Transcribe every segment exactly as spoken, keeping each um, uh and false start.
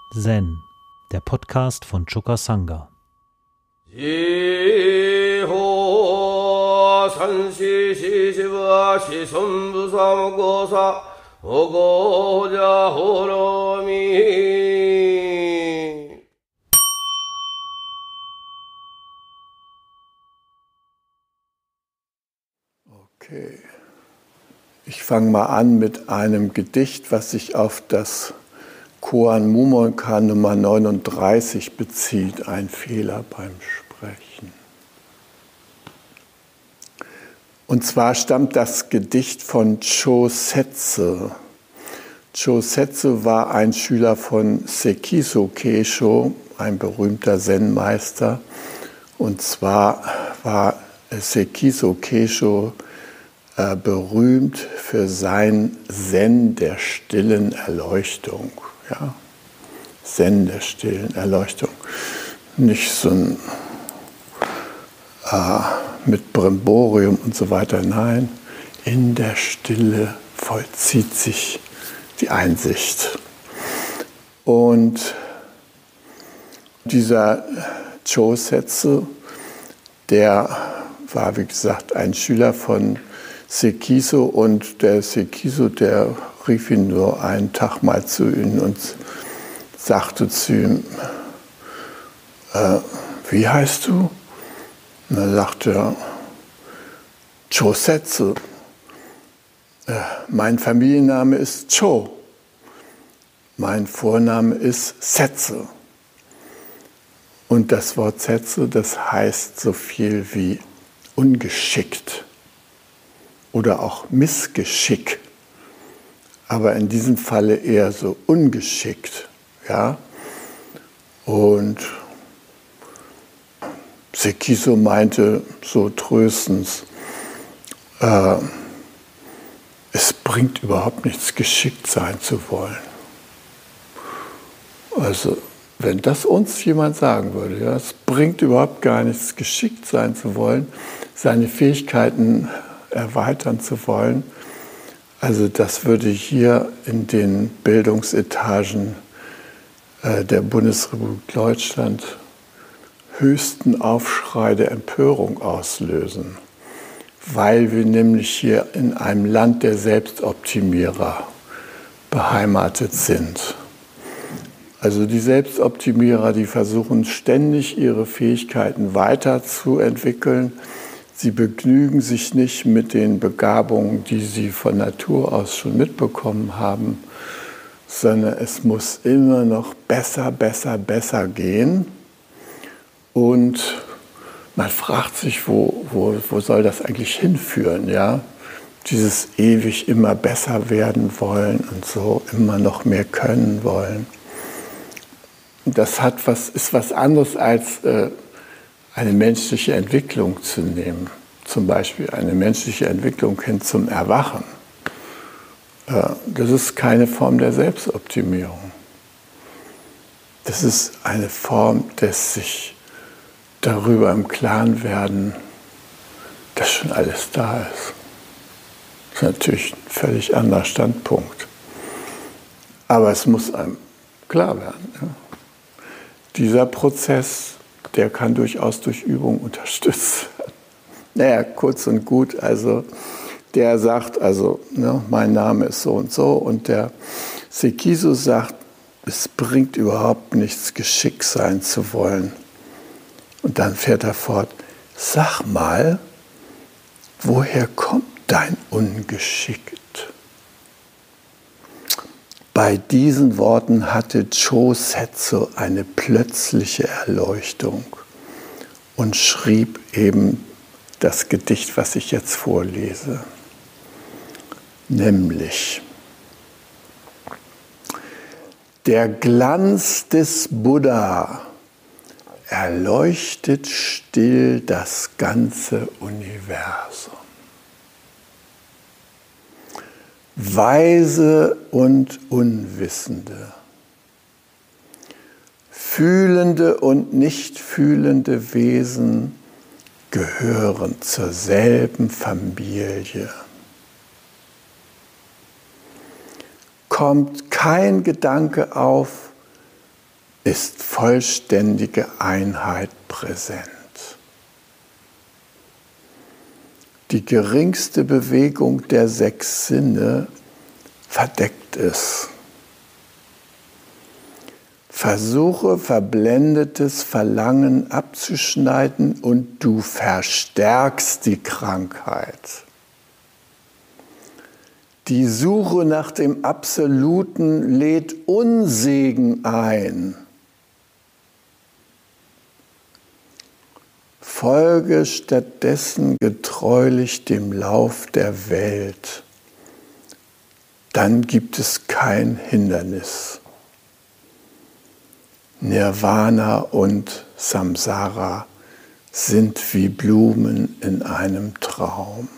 Zen, der Podcast von Choka Sangha. Okay, ich fange mal an mit einem Gedicht, was sich auf das Koan Mumonkan Nummer neununddreißig bezieht, ein Fehler beim Sprechen. Und zwar stammt das Gedicht von Cho Setsu. Cho Setsu war ein Schüler von Sekiso Keisho, ein berühmter Zen-Meister. Und zwar war Sekiso Keisho äh, berühmt für sein Zen der stillen Erleuchtung. Ja, Zen der stillen Erleuchtung. Nicht so ein äh, mit Brimborium und so weiter. Nein, in der Stille vollzieht sich die Einsicht. Und dieser Cho Setsu, der war, wie gesagt, ein Schüler von Sekiso, und der Sekiso, der rief ihn nur einen Tag mal zu ihm und sagte zu ihm, äh, wie heißt du? Und er sagte, Cho Setsu. Äh, mein Familienname ist Cho. Mein Vorname ist Setsu. Und das Wort Setsu, das heißt so viel wie ungeschickt oder auch Missgeschick. Aber in diesem Falle eher so ungeschickt. Ja? Und Sekiso meinte so tröstend, äh, es bringt überhaupt nichts, geschickt sein zu wollen. Also, wenn das uns jemand sagen würde, ja, es bringt überhaupt gar nichts, geschickt sein zu wollen, seine Fähigkeiten erweitern zu wollen, also das würde hier in den Bildungsetagen äh, der Bundesrepublik Deutschland höchsten Aufschrei der Empörung auslösen, weil wir nämlich hier in einem Land der Selbstoptimierer beheimatet sind. Also die Selbstoptimierer, die versuchen ständig ihre Fähigkeiten weiterzuentwickeln. Sie begnügen sich nicht mit den Begabungen, die sie von Natur aus schon mitbekommen haben, sondern es muss immer noch besser, besser, besser gehen. Und man fragt sich, wo, wo, wo soll das eigentlich hinführen? Ja? Dieses ewig immer besser werden wollen und so immer noch mehr können wollen. Das hat was, ist was anderes als äh, eine menschliche Entwicklung zu nehmen. Zum Beispiel eine menschliche Entwicklung hin zum Erwachen. Äh, das ist keine Form der Selbstoptimierung. Das ist eine Form des sich darüber im Klaren werden, dass schon alles da ist. Das ist natürlich ein völlig anderer Standpunkt. Aber es muss einem klar werden. Ja? Dieser Prozess, der kann durchaus durch Übung unterstützt werden. Naja, kurz und gut, also der sagt, also ne, mein Name ist so und so, und der Sekiso sagt, es bringt überhaupt nichts, geschickt sein zu wollen. Und dann fährt er fort, sag mal, woher kommt dein Ungeschickt? Bei diesen Worten hatte Cho Setsu eine plötzliche Erleuchtung und schrieb eben das Gedicht, was ich jetzt vorlese. Nämlich: Der Glanz des Buddha erleuchtet still das ganze Universum. Weise und Unwissende, fühlende und nicht fühlende Wesen gehören zur selben Familie. Kommt kein Gedanke auf, ist vollständige Einheit präsent. Die geringste Bewegung der sechs Sinne verdeckt es. Versuche verblendetes Verlangen abzuschneiden und du verstärkst die Krankheit. Die Suche nach dem Absoluten lädt Unsegen ein. Folge stattdessen getreulich dem Lauf der Welt. Dann gibt es kein Hindernis. Nirvana und Samsara sind wie Blumen in einem Traum.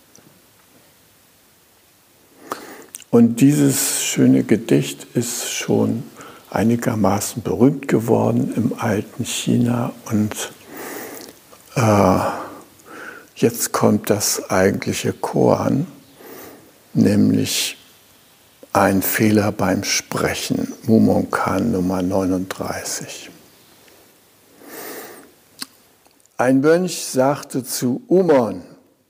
Und dieses schöne Gedicht ist schon einigermaßen berühmt geworden im alten China. Und äh, jetzt kommt das eigentliche Koan, nämlich ein Fehler beim Sprechen, Mumonkan Nummer neununddreißig. Ein Mönch sagte zu Umon: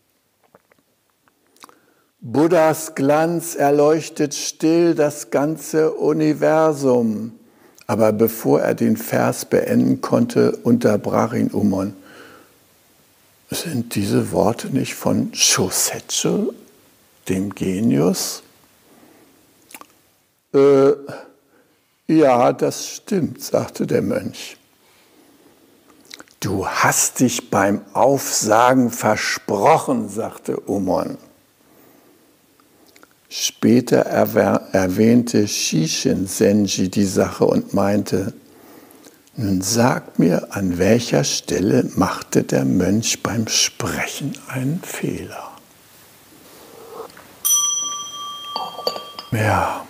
Buddhas Glanz erleuchtet still das ganze Universum. Aber bevor er den Vers beenden konnte, unterbrach ihn Umon: Sind diese Worte nicht von Shosetsu, dem Genius? Äh, ja, das stimmt, sagte der Mönch. Du hast dich beim Aufsagen versprochen, sagte Umon. Später erwähnte Shishin Senji die Sache und meinte: Nun sag mir, an welcher Stelle machte der Mönch beim Sprechen einen Fehler? Ja.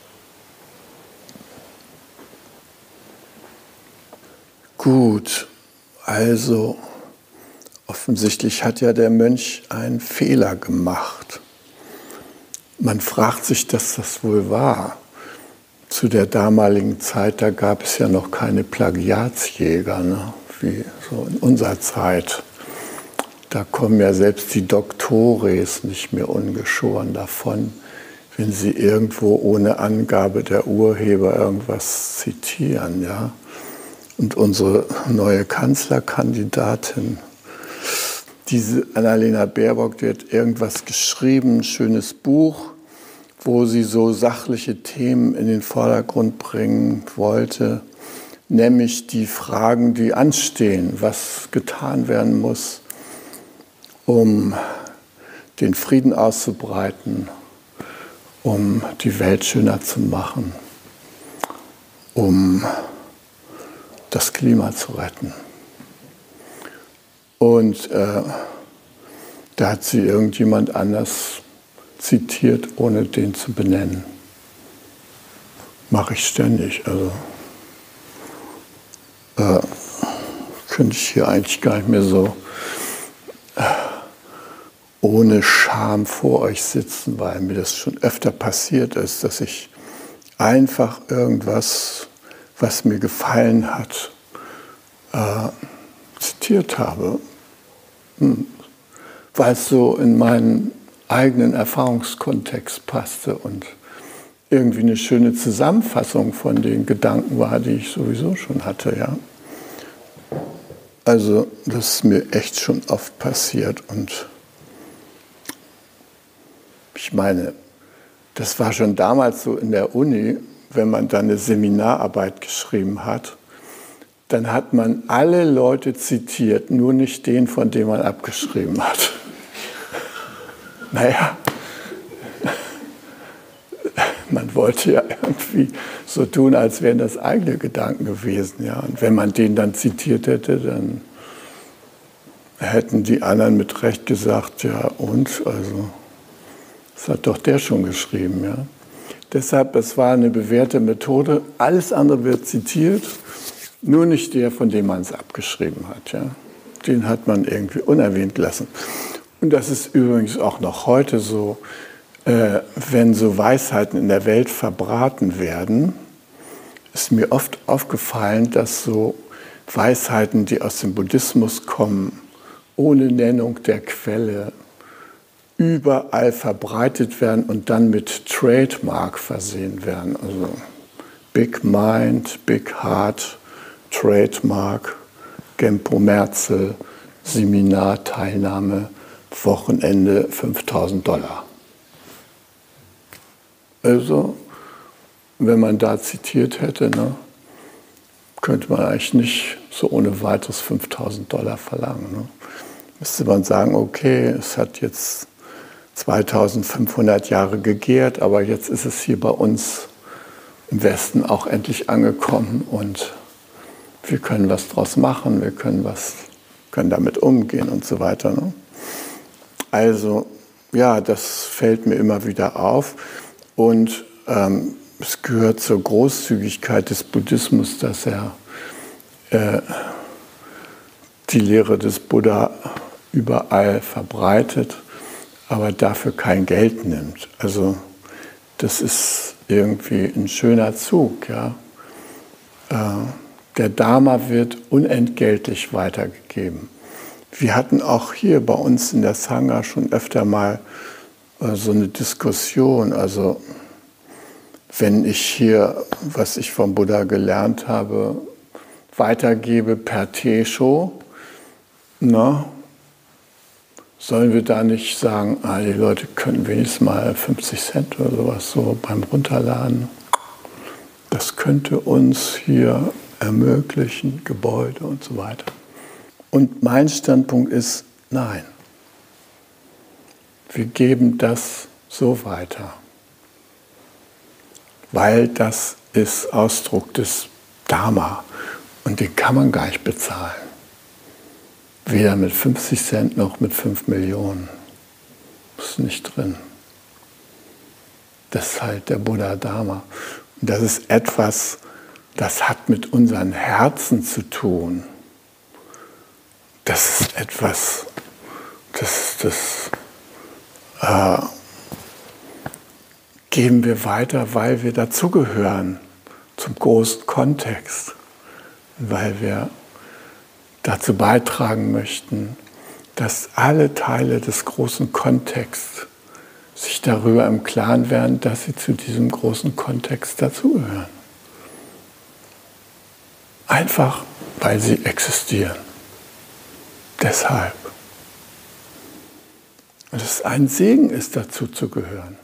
Gut, also offensichtlich hat ja der Mönch einen Fehler gemacht. Man fragt sich, dass das wohl war. Zu der damaligen Zeit, da gab es ja noch keine Plagiatsjäger, ne? Wie so in unserer Zeit. Da kommen ja selbst die Doktores nicht mehr ungeschoren davon, wenn sie irgendwo ohne Angabe der Urheber irgendwas zitieren, ja. Und unsere neue Kanzlerkandidatin, diese Annalena Baerbock, die hat irgendwas geschrieben, ein schönes Buch, wo sie so sachliche Themen in den Vordergrund bringen wollte, nämlich die Fragen, die anstehen, was getan werden muss, um den Frieden auszubreiten, um die Welt schöner zu machen, um das Klima zu retten. Und äh, da hat sie irgendjemand anders zitiert, ohne den zu benennen. Mache ich ständig. Also äh, könnte ich hier eigentlich gar nicht mehr so äh, ohne Scham vor euch sitzen, weil mir das schon öfter passiert ist, dass ich einfach irgendwas, was mir gefallen hat, äh, zitiert habe, hm. weil es so in meinen eigenen Erfahrungskontext passte und irgendwie eine schöne Zusammenfassung von den Gedanken war, die ich sowieso schon hatte. Ja? Also das ist mir echt schon oft passiert und ich meine, das war schon damals so in der Uni, wenn man dann eine Seminararbeit geschrieben hat, dann hat man alle Leute zitiert, nur nicht den, von dem man abgeschrieben hat. Naja, man wollte ja irgendwie so tun, als wären das eigene Gedanken gewesen. Ja? Und wenn man den dann zitiert hätte, dann hätten die anderen mit Recht gesagt, ja und, also das hat doch der schon geschrieben. Ja? Deshalb, es war eine bewährte Methode, alles andere wird zitiert, nur nicht der, von dem man es abgeschrieben hat. Ja? Den hat man irgendwie unerwähnt lassen. Und das ist übrigens auch noch heute so, äh, wenn so Weisheiten in der Welt verbraten werden, ist mir oft aufgefallen, dass so Weisheiten, die aus dem Buddhismus kommen, ohne Nennung der Quelle, überall verbreitet werden und dann mit Trademark versehen werden. Also Big Mind, Big Heart, Trademark, Genpo Merzel, Seminarteilnahme, Wochenende fünftausend Dollar. Also, wenn man da zitiert hätte, ne, könnte man eigentlich nicht so ohne weiteres fünftausend Dollar verlangen. Ne. Müsste man sagen, okay, es hat jetzt zweitausendfünfhundert Jahre gegärt, aber jetzt ist es hier bei uns im Westen auch endlich angekommen und wir können was draus machen, wir können, was, können damit umgehen und so weiter. Ne? Also, ja, das fällt mir immer wieder auf und ähm, es gehört zur Großzügigkeit des Buddhismus, dass er äh, die Lehre des Buddha überall verbreitet, aber dafür kein Geld nimmt. Also das ist irgendwie ein schöner Zug. Ja? Äh, der Dharma wird unentgeltlich weitergegeben. Wir hatten auch hier bei uns in der Sangha schon öfter mal äh, so eine Diskussion. Also wenn ich hier, was ich vom Buddha gelernt habe, weitergebe per Tesho, na, sollen wir da nicht sagen, ah, die Leute könnten wenigstens mal fünfzig Cent oder sowas so beim Runterladen. Das könnte uns hier ermöglichen, Gebäude und so weiter. Und mein Standpunkt ist, nein. Wir geben das so weiter. Weil das ist Ausdruck des Dharma und den kann man gar nicht bezahlen. Weder mit fünfzig Cent noch mit fünf Millionen. Das ist nicht drin. Das ist halt der Buddha Dharma. Und das ist etwas, das hat mit unseren Herzen zu tun. Das ist etwas, das, das äh, geben wir weiter, weil wir dazugehören zum großen Kontext. Weil wir dazu beitragen möchten, dass alle Teile des großen Kontexts sich darüber im Klaren werden, dass sie zu diesem großen Kontext dazugehören. Einfach, weil sie existieren. Deshalb. Und es ein Segen ist, dazu zu gehören.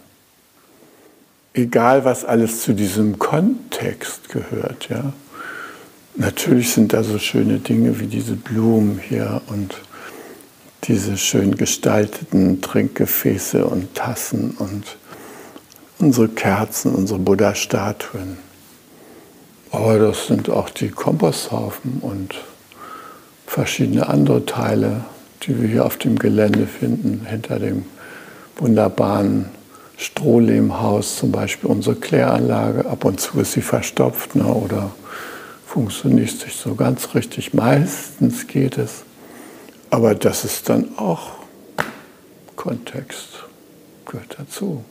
Egal, was alles zu diesem Kontext gehört, ja. Natürlich sind da so schöne Dinge wie diese Blumen hier und diese schön gestalteten Trinkgefäße und Tassen und unsere Kerzen, unsere Buddha-Statuen. Aber das sind auch die Komposthaufen und verschiedene andere Teile, die wir hier auf dem Gelände finden, hinter dem wunderbaren Strohlehmhaus, zum Beispiel unsere Kläranlage. Ab und zu ist sie verstopft, ne, oder funktioniert nicht so ganz richtig. Meistens geht es. Aber das ist dann auch Kontext, gehört dazu.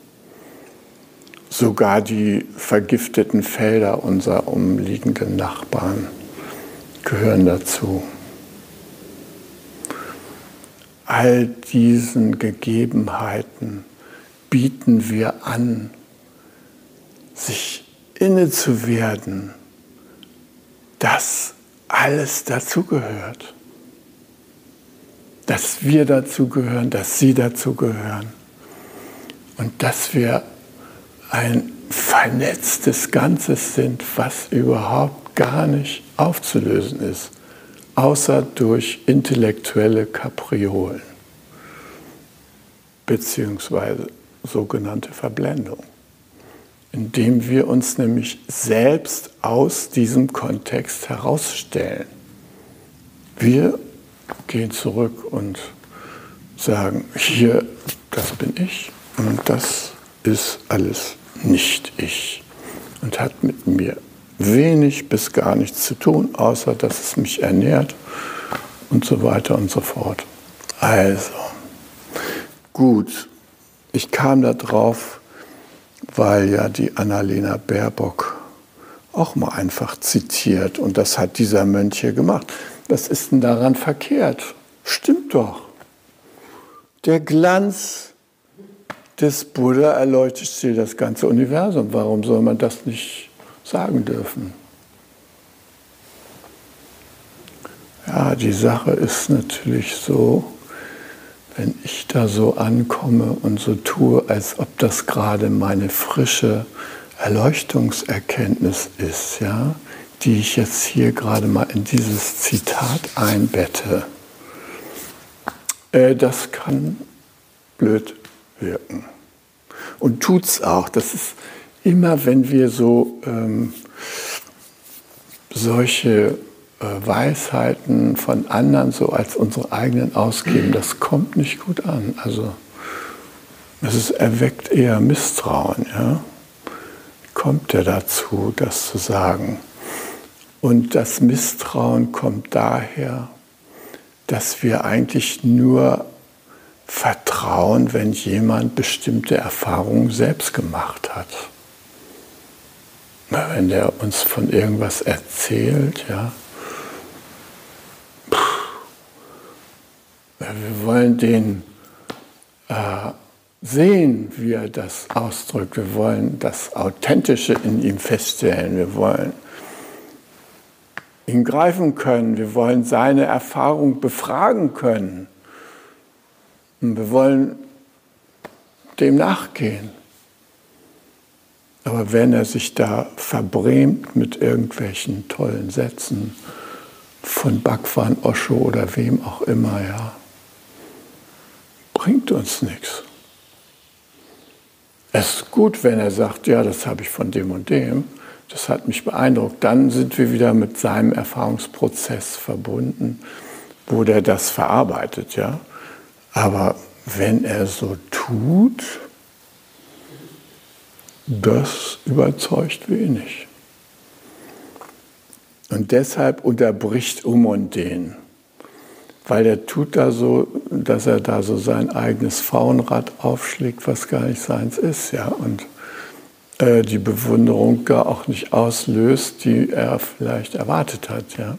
Sogar die vergifteten Felder unserer umliegenden Nachbarn gehören dazu. All diesen Gegebenheiten bieten wir an, sich inne zu werden, dass alles dazugehört. Dass wir dazugehören, dass Sie dazugehören. Und dass wir ein vernetztes Ganzes sind, was überhaupt gar nicht aufzulösen ist, außer durch intellektuelle Kapriolen, beziehungsweise sogenannte Verblendung, indem wir uns nämlich selbst aus diesem Kontext herausstellen. Wir gehen zurück und sagen, hier, das bin ich und das ist alles nicht ich und hat mit mir wenig bis gar nichts zu tun, außer dass es mich ernährt und so weiter und so fort. Also, gut, ich kam da drauf, weil ja die Annalena Baerbock auch mal einfach zitiert. Und das hat dieser Mönch hier gemacht. Was ist denn daran verkehrt? Stimmt doch. Der Glanz des Buddha erleuchtet dir das ganze Universum. Warum soll man das nicht sagen dürfen? Ja, die Sache ist natürlich so, wenn ich da so ankomme und so tue, als ob das gerade meine frische Erleuchtungserkenntnis ist, ja, die ich jetzt hier gerade mal in dieses Zitat einbette, äh, das kann blöd wirken. Und tut's auch. Das ist immer, wenn wir so ähm, solche äh, Weisheiten von anderen so als unsere eigenen ausgeben, das kommt nicht gut an. Also es ist, erweckt eher Misstrauen. Ja? Wie kommt er dazu, das zu sagen? Und das Misstrauen kommt daher, dass wir eigentlich nur vertrauen, wenn jemand bestimmte Erfahrungen selbst gemacht hat. Wenn der uns von irgendwas erzählt, ja, wir wollen den äh, sehen, wie er das ausdrückt. Wir wollen das Authentische in ihm feststellen. Wir wollen ihn greifen können. Wir wollen seine Erfahrung befragen können. Und wir wollen dem nachgehen. Aber wenn er sich da verbrämt mit irgendwelchen tollen Sätzen von Bhagwan, Osho oder wem auch immer, ja, bringt uns nichts. Es ist gut, wenn er sagt, ja, das habe ich von dem und dem, das hat mich beeindruckt. Dann sind wir wieder mit seinem Erfahrungsprozess verbunden, wo der das verarbeitet, ja. Aber wenn er so tut, das überzeugt wenig. Und deshalb unterbricht Um und den. Weil er tut da so, dass er da so sein eigenes Faunrad aufschlägt, was gar nicht seins ist, ja. Und äh, die Bewunderung gar auch nicht auslöst, die er vielleicht erwartet hat, ja.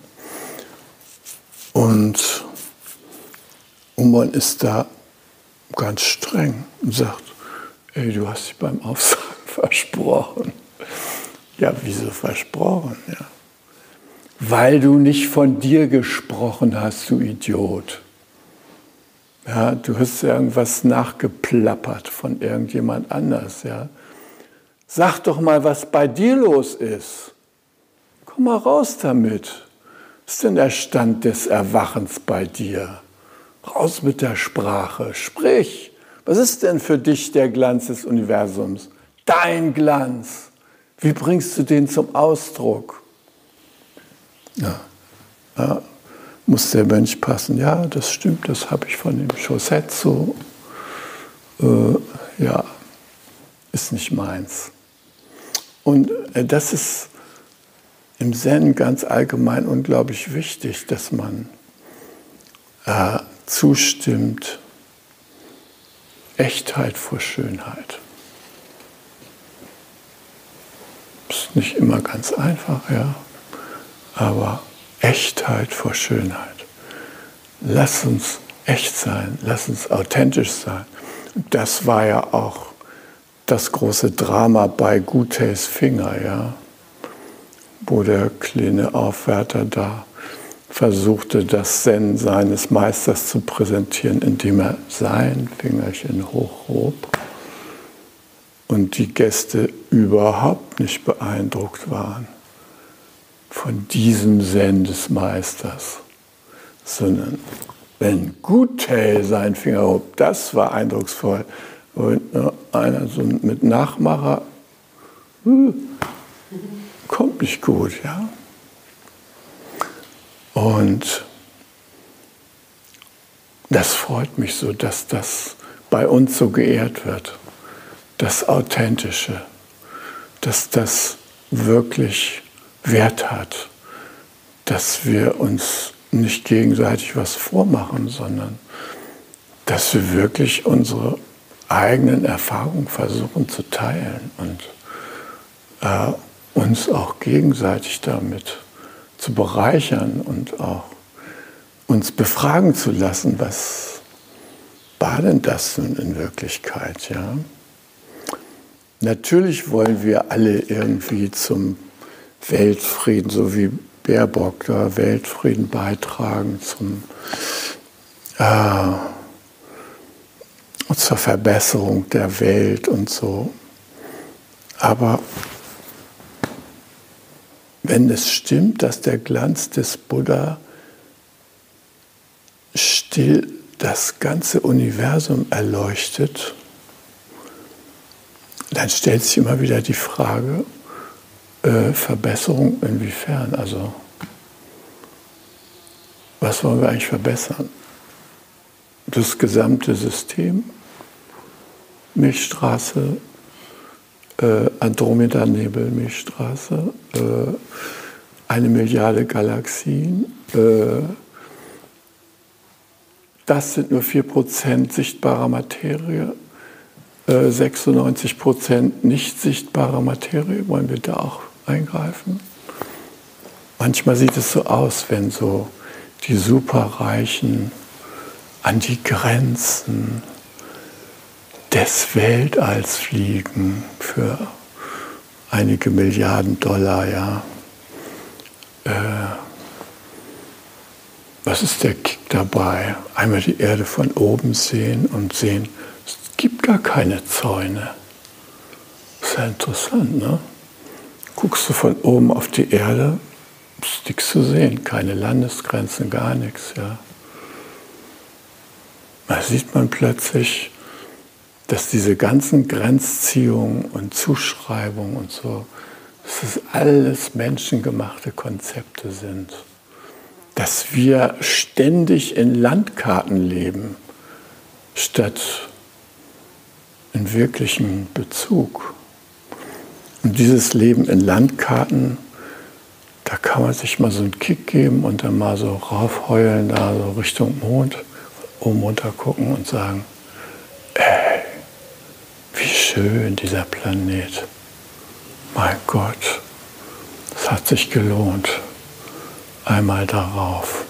Und Umon ist da ganz streng und sagt, ey, du hast dich beim Aufsagen versprochen. Ja, wieso versprochen? Ja. Weil du nicht von dir gesprochen hast, du Idiot. Ja, du hast irgendwas nachgeplappert von irgendjemand anders. Ja. Sag doch mal, was bei dir los ist. Komm mal raus damit. Was ist denn der Stand des Erwachens bei dir? Raus mit der Sprache, sprich. Was ist denn für dich der Glanz des Universums? Dein Glanz. Wie bringst du den zum Ausdruck? Ja, ja, muss der Mönch passen. Ja, das stimmt, das habe ich von dem Shosetsu. Äh, ja, ist nicht meins. Und äh, das ist im Zen ganz allgemein unglaublich wichtig, dass man äh, zustimmt, Echtheit vor Schönheit. Ist nicht immer ganz einfach, ja, aber Echtheit vor Schönheit. Lass uns echt sein, lass uns authentisch sein. Und das war ja auch das große Drama bei Guteis Finger, ja, wo der kleine Aufwärter da versuchte, das Zen seines Meisters zu präsentieren, indem er sein Fingerchen hochhob und die Gäste überhaupt nicht beeindruckt waren von diesem Zen des Meisters, sondern wenn Gutei seinen Finger hob, das war eindrucksvoll. Und einer so mit Nachmacher, uh, kommt nicht gut, ja. Und das freut mich so, dass das bei uns so geehrt wird, das Authentische, dass das wirklich Wert hat, dass wir uns nicht gegenseitig was vormachen, sondern dass wir wirklich unsere eigenen Erfahrungen versuchen zu teilen und äh, uns auch gegenseitig damit zu bereichern und auch uns befragen zu lassen, was war denn das nun in Wirklichkeit? Ja? Natürlich wollen wir alle irgendwie zum Weltfrieden, so wie Baerbock da, Weltfrieden beitragen, zum, äh, zur Verbesserung der Welt und so. Aber wenn es stimmt, dass der Glanz des Buddha still das ganze Universum erleuchtet, dann stellt sich immer wieder die Frage, äh, Verbesserung inwiefern? Also, was wollen wir eigentlich verbessern? Das gesamte System, Milchstraße, äh, Andromeda-Nebel, Milchstraße, äh, eine Milliarde Galaxien, äh, das sind nur vier Prozent sichtbarer Materie, äh, sechsundneunzig Prozent nicht sichtbarer Materie. Wollen wir da auch eingreifen? Manchmal sieht es so aus, wenn so die Superreichen an die Grenzen des Weltalls fliegen für einige Milliarden Dollar, ja. Äh, was ist der Kick dabei? Einmal die Erde von oben sehen und sehen, es gibt gar keine Zäune. Das ist ja interessant, ne? Guckst du von oben auf die Erde, ist nichts zu sehen, keine Landesgrenzen, gar nichts, ja. Da sieht man plötzlich, dass diese ganzen Grenzziehungen und Zuschreibungen und so, dass das alles menschengemachte Konzepte sind. Dass wir ständig in Landkarten leben, statt in wirklichem Bezug. Und dieses Leben in Landkarten, da kann man sich mal so einen Kick geben und dann mal so raufheulen, da so Richtung Mond, oben runter gucken und sagen, ey, wie schön dieser Planet. Mein Gott, es hat sich gelohnt. Einmal darauf.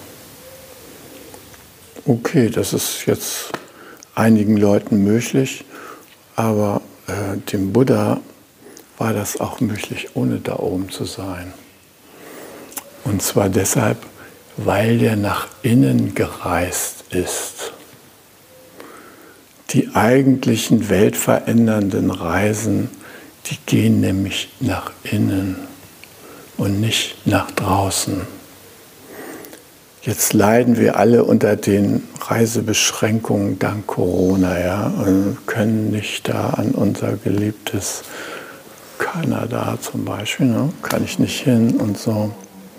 Okay, das ist jetzt einigen Leuten möglich, aber äh, dem Buddha war das auch möglich, ohne da oben zu sein. Und zwar deshalb, weil der nach innen gereist ist. Die eigentlichen weltverändernden Reisen, die gehen nämlich nach innen und nicht nach draußen. Jetzt leiden wir alle unter den Reisebeschränkungen dank Corona, ja, und können nicht da an unser geliebtes Kanada zum Beispiel, ne? Kann ich nicht hin und so.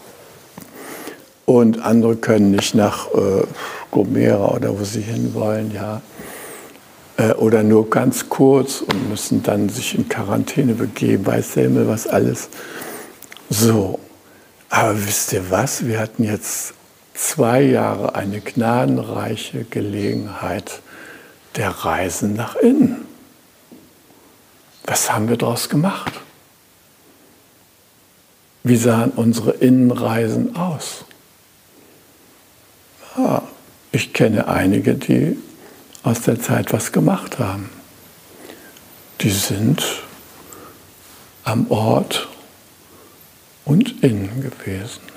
Und andere können nicht nach äh, Gomera oder wo sie hinwollen, ja, äh, oder nur ganz kurz und müssen dann sich in Quarantäne begeben, weiß der Himmel was alles. So, aber wisst ihr was? Wir hatten jetzt zwei Jahre eine gnadenreiche Gelegenheit der Reisen nach innen. Was haben wir daraus gemacht? Wie sahen unsere Innenreisen aus? Ah, ich kenne einige, die aus der Zeit was gemacht haben. Die sind am Ort und innen gewesen.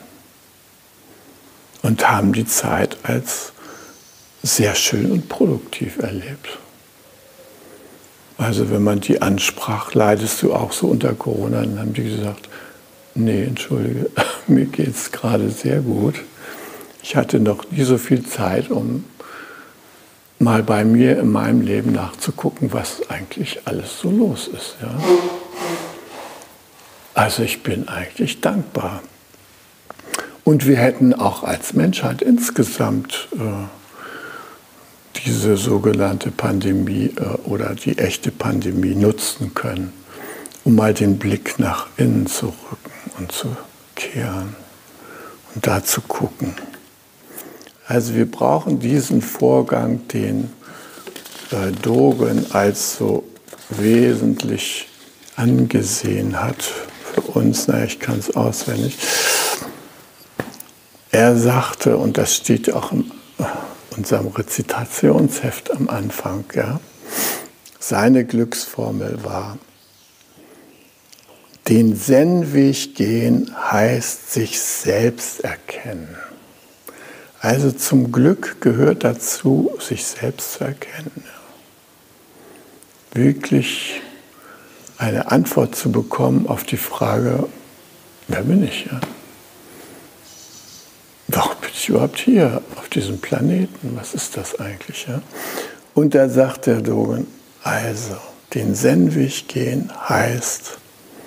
Und haben die Zeit als sehr schön und produktiv erlebt. Also wenn man die ansprach, leidest du auch so unter Corona, dann haben die gesagt, nee, entschuldige, mir geht es gerade sehr gut. Ich hatte noch nie so viel Zeit, um mal bei mir in meinem Leben nachzugucken, was eigentlich alles so los ist. Ja? Also ich bin eigentlich dankbar. Und wir hätten auch als Menschheit insgesamt äh, diese sogenannte Pandemie äh, oder die echte Pandemie nutzen können, um mal den Blick nach innen zu rücken und zu kehren und da zu gucken. Also wir brauchen diesen Vorgang, den äh, Dogen als so wesentlich angesehen hat sagte uns, naja, ich kann es auswendig, er sagte, und das steht auch in unserem Rezitationsheft am Anfang, ja, seine Glücksformel war: Den Zen-Weg gehen heißt sich selbst erkennen. Also zum Glück gehört dazu, sich selbst zu erkennen. Wirklich eine Antwort zu bekommen auf die Frage, wer bin ich? Ja? Warum bin ich überhaupt hier auf diesem Planeten? Was ist das eigentlich? Ja? Und da sagt der Dogen, also den Zen-Weg gehen heißt,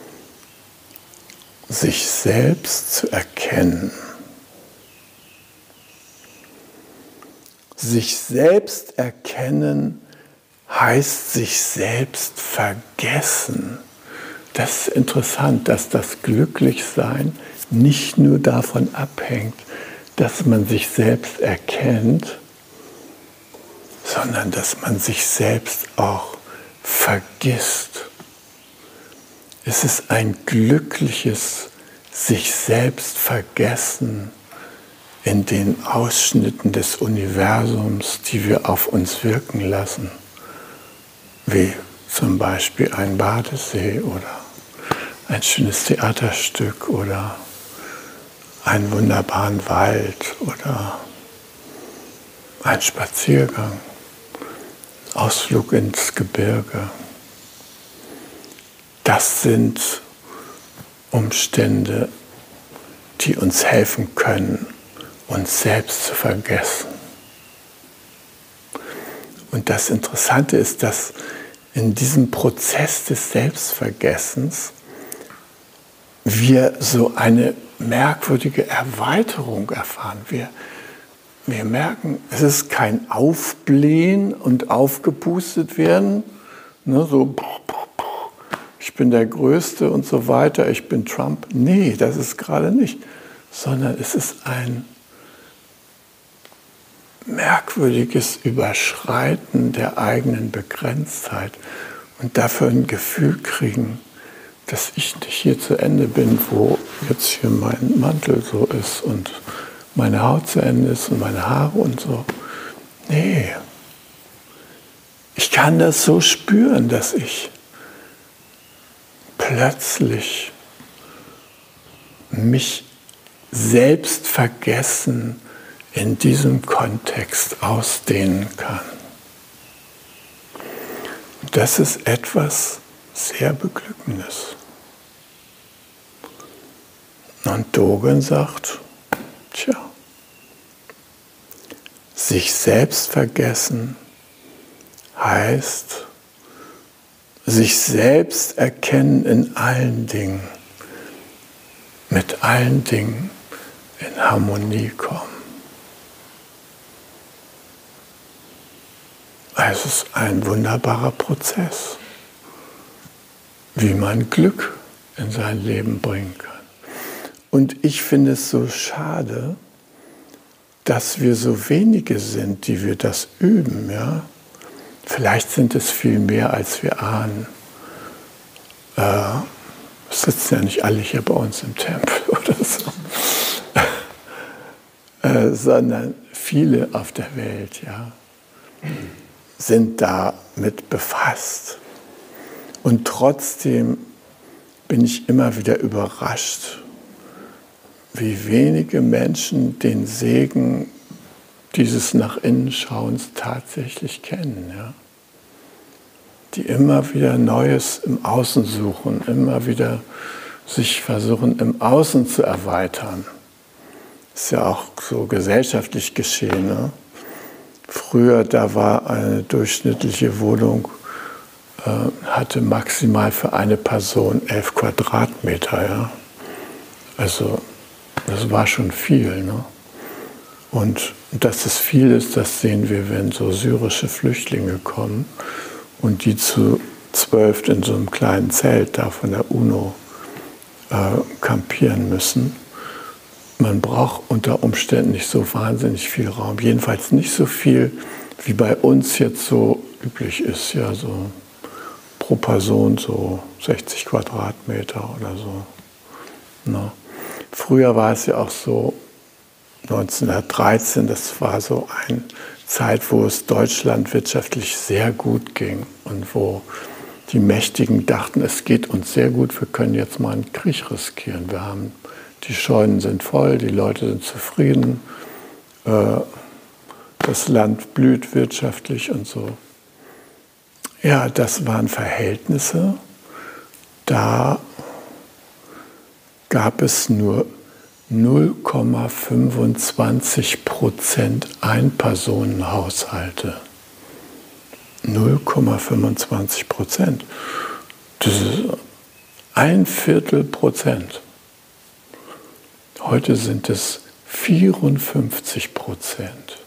sich selbst zu erkennen. Sich selbst erkennen heißt sich selbst vergessen. Das ist interessant, dass das Glücklichsein nicht nur davon abhängt, dass man sich selbst erkennt, sondern dass man sich selbst auch vergisst. Es ist ein glückliches sich selbst vergessen in den Ausschnitten des Universums, die wir auf uns wirken lassen, wie zum Beispiel ein Badesee oder ein schönes Theaterstück oder einen wunderbaren Wald oder ein Spaziergang, Ausflug ins Gebirge. Das sind Umstände, die uns helfen können, uns selbst zu vergessen. Und das Interessante ist, dass in diesem Prozess des Selbstvergessens wir so eine merkwürdige Erweiterung erfahren. Wir, wir merken, es ist kein Aufblähen und aufgepustet werden, ne, so ich bin der Größte und so weiter, ich bin Trump. Nee, das ist gerade nicht, sondern es ist ein merkwürdiges Überschreiten der eigenen Begrenztheit und dafür ein Gefühl kriegen, dass ich nicht hier zu Ende bin, wo jetzt hier mein Mantel so ist und meine Haut zu Ende ist und meine Haare und so. Nee, ich kann das so spüren, dass ich plötzlich mich selbst vergessen in diesem Kontext ausdehnen kann. Das ist etwas sehr Beglückendes. Und Dogen sagt, tja, sich selbst vergessen heißt, sich selbst erkennen in allen Dingen, mit allen Dingen in Harmonie kommen. Es ist ein wunderbarer Prozess, wie man Glück in sein Leben bringen kann. Und ich finde es so schade, dass wir so wenige sind, die wir das üben. Ja? Vielleicht sind es viel mehr, als wir ahnen. Äh, es sitzen ja nicht alle hier bei uns im Tempel oder so, äh, sondern viele auf der Welt, ja, sind damit befasst. Und trotzdem bin ich immer wieder überrascht, wie wenige Menschen den Segen dieses Nach-Innen-Schauens tatsächlich kennen. Ja? Die immer wieder Neues im Außen suchen, immer wieder sich versuchen, im Außen zu erweitern. Das ist ja auch so gesellschaftlich geschehen. Ne? Früher, da war eine durchschnittliche Wohnung, äh, hatte maximal für eine Person elf Quadratmeter. Ja? Also das war schon viel. Ne? Und dass es viel ist, das sehen wir, wenn so syrische Flüchtlinge kommen und die zu zwölf in so einem kleinen Zelt da von der UNO äh, campieren müssen. Man braucht unter Umständen nicht so wahnsinnig viel Raum. Jedenfalls nicht so viel, wie bei uns jetzt so üblich ist. Ja, so pro Person so sechzig Quadratmeter oder so. Ne? Früher war es ja auch so, neunzehnhundertdreizehn, das war so eine Zeit, wo es Deutschland wirtschaftlich sehr gut ging und wo die Mächtigen dachten, es geht uns sehr gut, wir können jetzt mal einen Krieg riskieren. Wir haben, die Scheunen sind voll, die Leute sind zufrieden, äh, das Land blüht wirtschaftlich und so. Ja, das waren Verhältnisse, da gab es nur null Komma fünfundzwanzig Prozent Einpersonenhaushalte. null Komma fünfundzwanzig Prozent. Das ist ein Viertel Prozent. Heute sind es vierundfünfzig Prozent.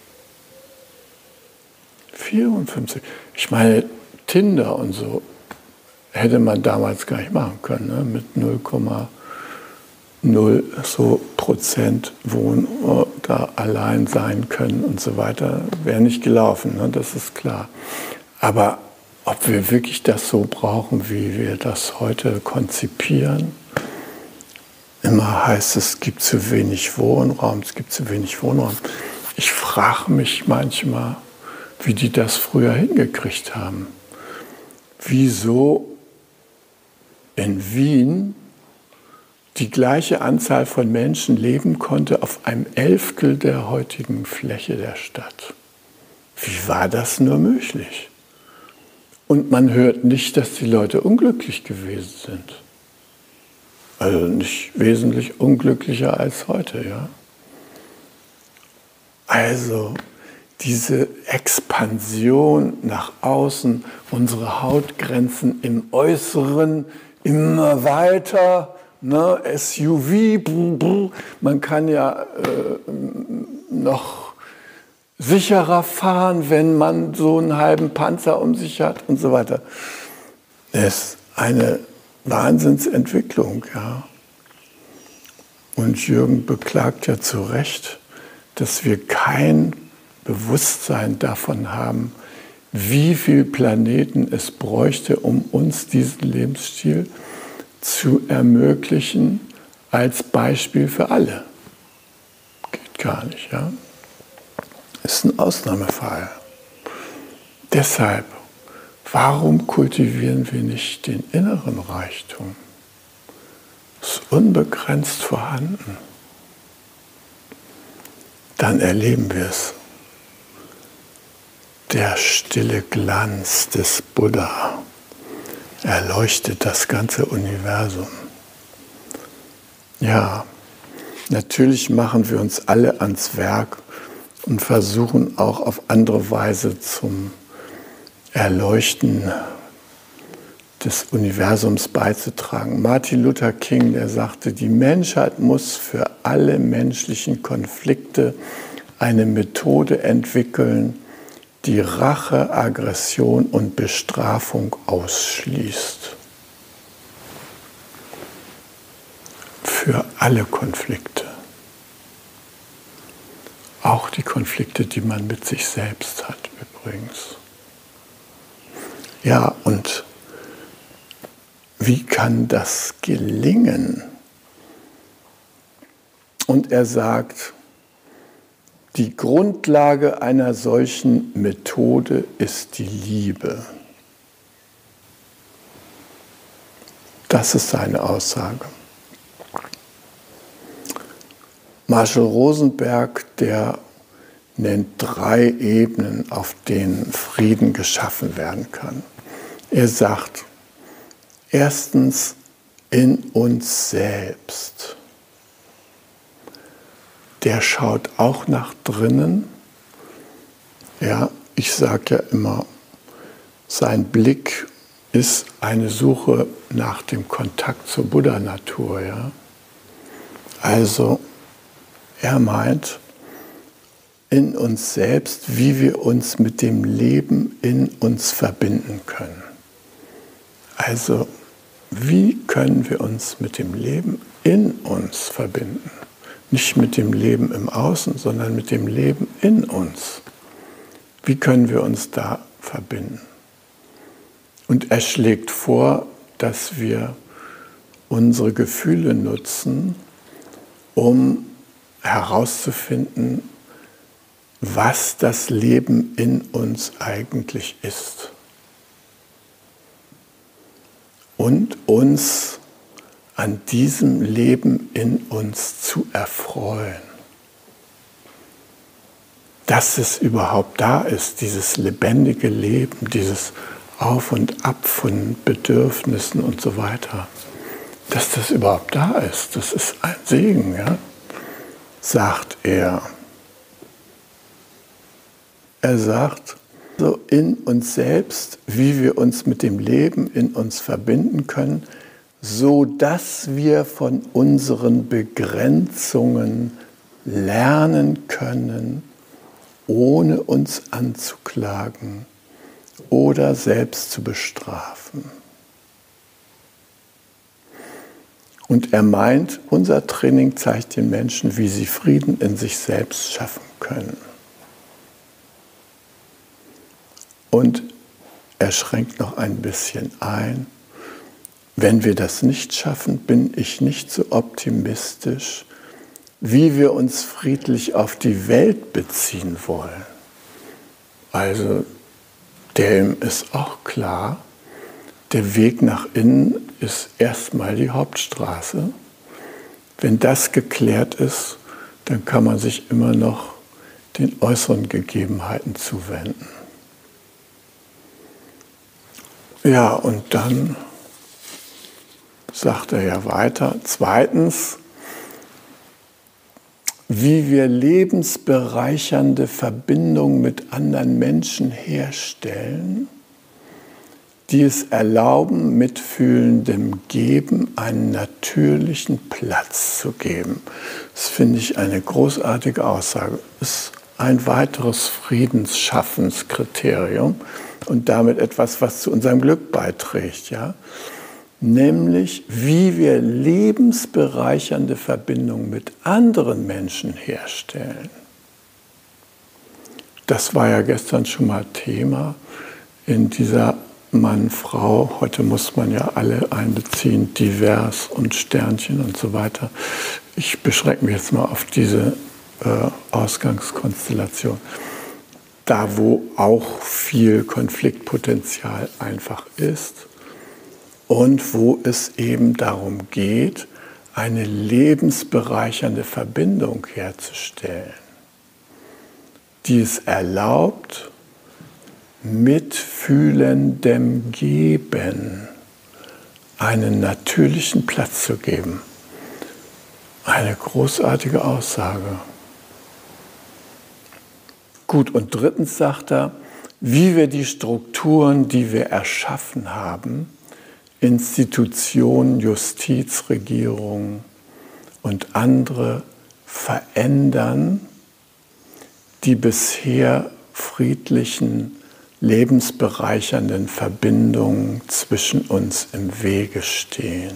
vierundfünfzig. Ich meine, Tinder und so hätte man damals gar nicht machen können, ne? Mit null Komma null so Prozent wohnen, da allein sein können und so weiter, wäre nicht gelaufen, ne? Das ist klar. Aber ob wir wirklich das so brauchen, wie wir das heute konzipieren, immer heißt es, es gibt zu wenig Wohnraum, es gibt zu wenig Wohnraum. Ich frage mich manchmal, wie die das früher hingekriegt haben. Wieso in Wien die gleiche Anzahl von Menschen leben konnte auf einem Elftel der heutigen Fläche der Stadt. Wie war das nur möglich? Und man hört nicht, dass die Leute unglücklich gewesen sind. Also nicht wesentlich unglücklicher als heute, ja. Also diese Expansion nach außen, unsere Hautgrenzen im Äußeren immer weiter, ne, S U V, brr, brr. Man kann ja äh, noch sicherer fahren, wenn man so einen halben Panzer um sich hat und so weiter. Das ist eine Wahnsinnsentwicklung, ja. Und Jürgen beklagt ja zu Recht, dass wir kein Bewusstsein davon haben, wie viele Planeten es bräuchte, um uns diesen Lebensstil zu ermöglichen, als Beispiel für alle. Geht gar nicht, ja. Ist ein Ausnahmefall. Deshalb, warum kultivieren wir nicht den inneren Reichtum? Ist unbegrenzt vorhanden. Dann erleben wir es. Der stille Glanz des Buddha erleuchtet das ganze Universum. Ja, natürlich machen wir uns alle ans Werk und versuchen auch auf andere Weise zum Erleuchten des Universums beizutragen. Martin Luther King, der sagte, die Menschheit muss für alle menschlichen Konflikte eine Methode entwickeln, die Rache, Aggression und Bestrafung ausschließt. Für alle Konflikte. Auch die Konflikte, die man mit sich selbst hat, übrigens. Ja, und wie kann das gelingen? Und er sagt, die Grundlage einer solchen Methode ist die Liebe. Das ist seine Aussage. Marshall Rosenberg, der nennt drei Ebenen, auf denen Frieden geschaffen werden kann. Er sagt, erstens in uns selbst. Der schaut auch nach drinnen. Ja, ich sage ja immer, sein Blick ist eine Suche nach dem Kontakt zur Buddha-Natur. Ja? Also, er meint, in uns selbst, wie wir uns mit dem Leben in uns verbinden können. Also, wie können wir uns mit dem Leben in uns verbinden? Nicht mit dem Leben im Außen, sondern mit dem Leben in uns. Wie können wir uns da verbinden? Und er schlägt vor, dass wir unsere Gefühle nutzen, um herauszufinden, was das Leben in uns eigentlich ist. Und uns an diesem Leben in uns zu erfreuen. Dass es überhaupt da ist, dieses lebendige Leben, dieses Auf und Ab von Bedürfnissen und so weiter. Dass das überhaupt da ist, das ist ein Segen, ja? Sagt er. Er sagt, so in uns selbst, wie wir uns mit dem Leben in uns verbinden können, so dass wir von unseren Begrenzungen lernen können, ohne uns anzuklagen oder selbst zu bestrafen. Und er meint, unser Training zeigt den Menschen, wie sie Frieden in sich selbst schaffen können. Und er schränkt noch ein bisschen ein. Wenn wir das nicht schaffen, bin ich nicht so optimistisch, wie wir uns friedlich auf die Welt beziehen wollen. Also dem ist auch klar, der Weg nach innen ist erstmal die Hauptstraße. Wenn das geklärt ist, dann kann man sich immer noch den äußeren Gegebenheiten zuwenden. Ja, und dann sagt er ja weiter, zweitens, wie wir lebensbereichernde Verbindungen mit anderen Menschen herstellen, die es erlauben, mitfühlendem Geben einen natürlichen Platz zu geben. Das finde ich eine großartige Aussage. Das ist ein weiteres Friedensschaffenskriterium und damit etwas, was zu unserem Glück beiträgt, ja? Nämlich, wie wir lebensbereichernde Verbindungen mit anderen Menschen herstellen. Das war ja gestern schon mal Thema in dieser Mann-Frau, heute muss man ja alle einbeziehen, divers und Sternchen und so weiter. Ich beschränke mich jetzt mal auf diese äh, Ausgangskonstellation. Da, wo auch viel Konfliktpotenzial einfach ist und wo es eben darum geht, eine lebensbereichernde Verbindung herzustellen, die es erlaubt, mitfühlendem Geben einen natürlichen Platz zu geben. Eine großartige Aussage. Gut, und drittens sagt er, wie wir die Strukturen, die wir erschaffen haben, Institutionen, Justiz, Regierung und andere verändern, die bisher friedlichen, lebensbereichernden Verbindungen zwischen uns im Wege stehen.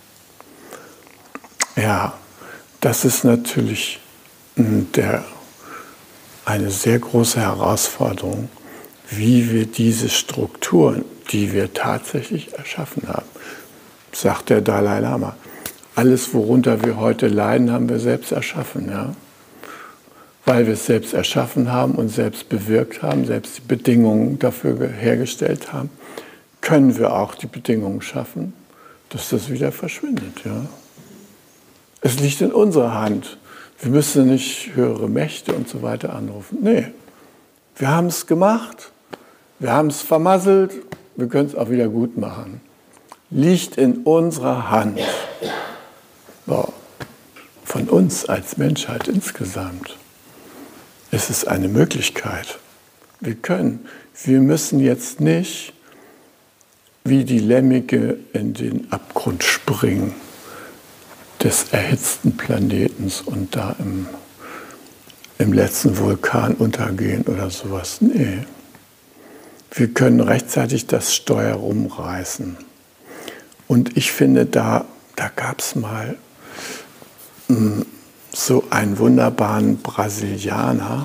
Ja, das ist natürlich der, eine sehr große Herausforderung, wie wir diese Strukturen, die wir tatsächlich erschaffen haben, sagt der Dalai Lama. Alles, worunter wir heute leiden, haben wir selbst erschaffen, ja? Weil wir es selbst erschaffen haben und selbst bewirkt haben, selbst die Bedingungen dafür hergestellt haben, können wir auch die Bedingungen schaffen, dass das wieder verschwindet. Ja? Es liegt in unserer Hand. Wir müssen nicht höhere Mächte und so weiter anrufen. Nee, wir haben es gemacht, wir haben es vermasselt, wir können es auch wieder gut machen. Liegt in unserer Hand. Wow. Von uns als Menschheit insgesamt. Es ist eine Möglichkeit. Wir können. Wir müssen jetzt nicht wie die Lemminge in den Abgrund springen des erhitzten Planetens und da im, im letzten Vulkan untergehen oder sowas. Nee. Wir können rechtzeitig das Steuer rumreißen. Und ich finde, da, da gab es mal mh, so einen wunderbaren Brasilianer,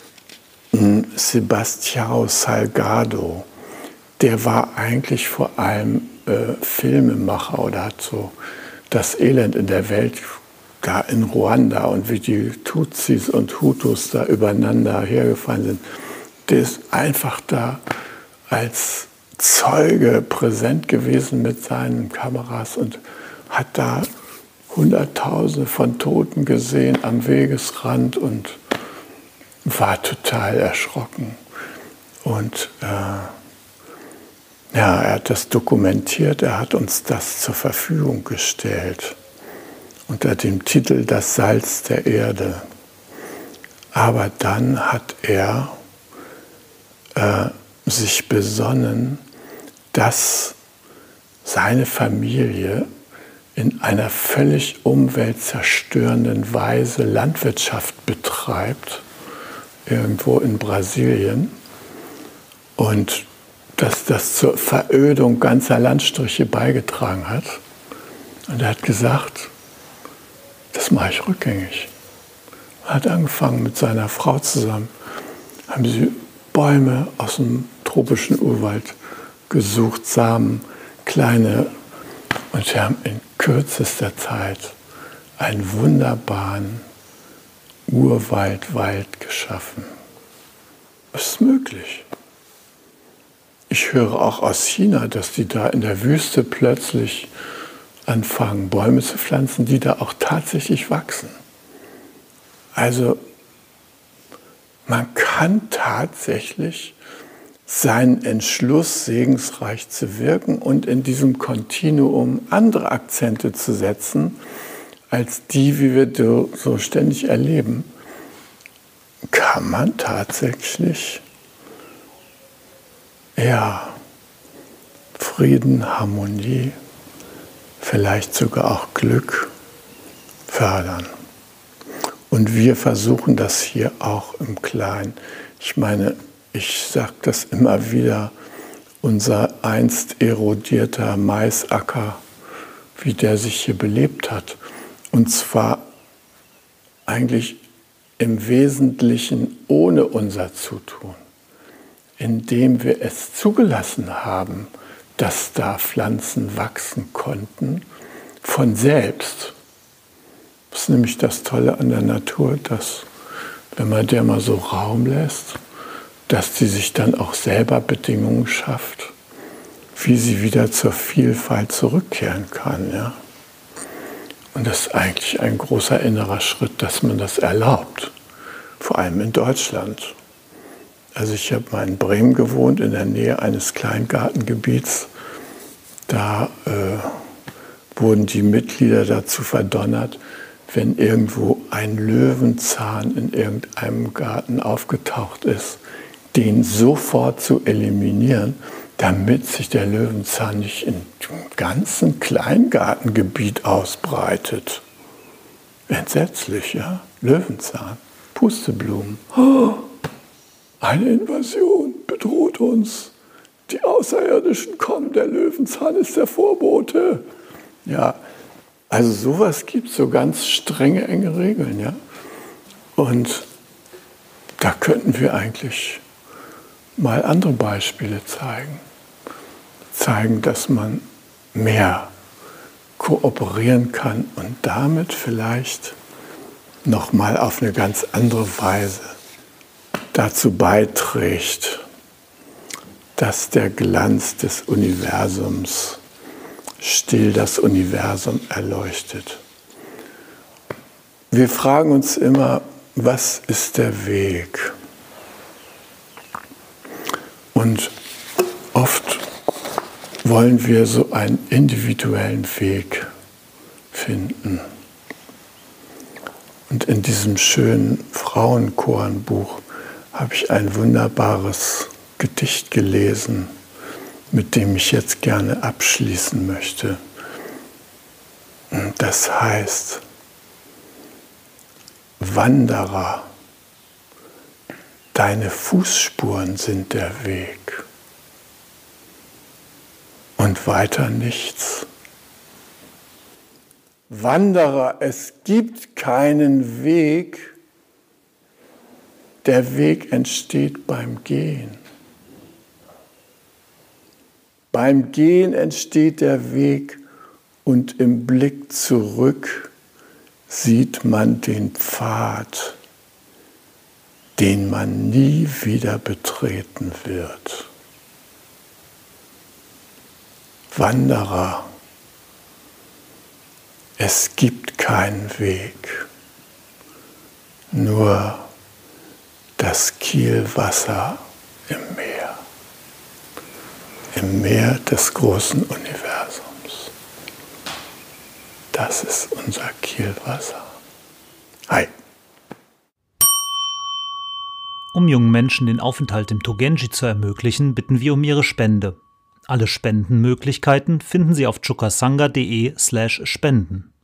Sebastião Salgado, der war eigentlich vor allem äh, Filmemacher oder hat so das Elend in der Welt da in Ruanda und wie die Tutsis und Hutus da übereinander hergefallen sind. Der ist einfach da als Zeuge präsent gewesen mit seinen Kameras und hat da Hunderttausende von Toten gesehen am Wegesrand und war total erschrocken. Und äh, ja, er hat das dokumentiert, er hat uns das zur Verfügung gestellt unter dem Titel Das Salz der Erde. Aber dann hat er äh, sich besonnen, dass seine Familie in einer völlig umweltzerstörenden Weise Landwirtschaft betreibt, irgendwo in Brasilien, und dass das zur Verödung ganzer Landstriche beigetragen hat. Und er hat gesagt, das mache ich rückgängig. Er hat angefangen mit seiner Frau zusammen, haben sie Bäume aus dem tropischen Urwald gesucht, Samen, kleine, und sie haben in kürzester Zeit einen wunderbaren Urwaldwald geschaffen. Das ist möglich. Ich höre auch aus China, dass die da in der Wüste plötzlich anfangen, Bäume zu pflanzen, die da auch tatsächlich wachsen. Also man kann tatsächlich seinen Entschluss, segensreich zu wirken und in diesem Kontinuum andere Akzente zu setzen, als die, wie wir so ständig erleben, kann man tatsächlich ja, Frieden, Harmonie, vielleicht sogar auch Glück fördern. Und wir versuchen das hier auch im Kleinen. Ich meine, ich sage das immer wieder, unser einst erodierter Maisacker, wie der sich hier belebt hat. Und zwar eigentlich im Wesentlichen ohne unser Zutun, indem wir es zugelassen haben, dass da Pflanzen wachsen konnten, von selbst. Das ist nämlich das Tolle an der Natur, dass, wenn man der mal so Raum lässt, dass sie sich dann auch selber Bedingungen schafft, wie sie wieder zur Vielfalt zurückkehren kann. Ja? Und das ist eigentlich ein großer innerer Schritt, dass man das erlaubt, vor allem in Deutschland. Also ich habe mal in Bremen gewohnt, in der Nähe eines Kleingartengebiets. Da äh, wurden die Mitglieder dazu verdonnert, wenn irgendwo ein Löwenzahn in irgendeinem Garten aufgetaucht ist, den sofort zu eliminieren, damit sich der Löwenzahn nicht in dem ganzen Kleingartengebiet ausbreitet. Entsetzlich, ja? Löwenzahn, Pusteblumen. Oh, eine Invasion bedroht uns. Die Außerirdischen kommen, der Löwenzahn ist der Vorbote. Ja, also sowas gibt es, so ganz strenge, enge Regeln, ja. Und da könnten wir eigentlich mal andere Beispiele zeigen. Zeigen, dass man mehr kooperieren kann und damit vielleicht nochmal auf eine ganz andere Weise dazu beiträgt, dass der Glanz des Universums still das Universum erleuchtet. Wir fragen uns immer, was ist der Weg? Und oft wollen wir so einen individuellen Weg finden. Und in diesem schönen Frauenchorenbuch habe ich ein wunderbares Gedicht gelesen, mit dem ich jetzt gerne abschließen möchte. Das heißt, Wanderer, deine Fußspuren sind der Weg und weiter nichts. Wanderer, es gibt keinen Weg, der Weg entsteht beim Gehen. Beim Gehen entsteht der Weg und im Blick zurück sieht man den Pfad, den man nie wieder betreten wird. Wanderer, es gibt keinen Weg, nur das Kielwasser im Meer, im Meer des großen Universums. Das ist unser Kielwasser. Hi. Um jungen Menschen den Aufenthalt im Togenji zu ermöglichen, bitten wir um ihre Spende. Alle Spendenmöglichkeiten finden Sie auf chukasanga punkt de slash spenden.